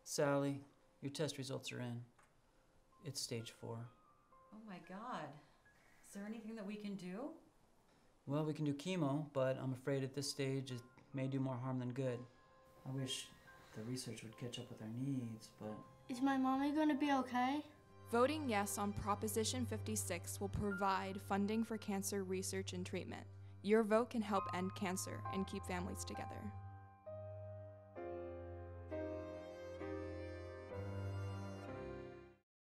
Sally, your test results are in. It's stage 4. Oh my God. Is there anything that we can do? Well, we can do chemo, but I'm afraid at this stage it may do more harm than good. I wish the research would catch up with our needs, but... Is my mommy going to be okay? Voting yes on Proposition 56 will provide funding for cancer research and treatment. Your vote can help end cancer and keep families together.